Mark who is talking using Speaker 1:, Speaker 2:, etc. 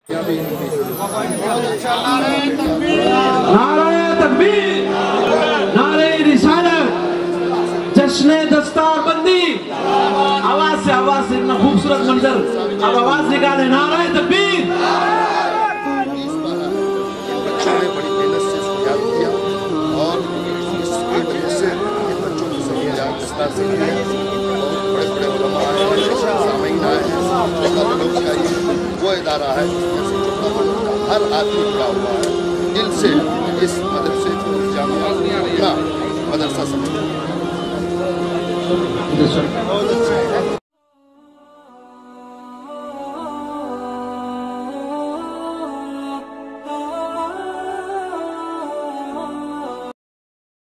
Speaker 1: नारे तकबीर, नारे रिसालत, जश्न दस्तारबंदी। आवाज से इतना खूबसूरत मंजर, अब आवाज निकाले, नारे तकबीर।
Speaker 2: बच्चों ने बड़ी मेहनत से इसको याद किया और इसकी वजह से इन बच्चों को सही याद विस्तार से किया और बड़े बड़े उलमा आए हैं, सामीन आए हैं। लोग का ये वो इदारा है हर आदमी जुड़ा हुआ है दिल से इस मदरसे को जामिया अपना मदरसा समझता है।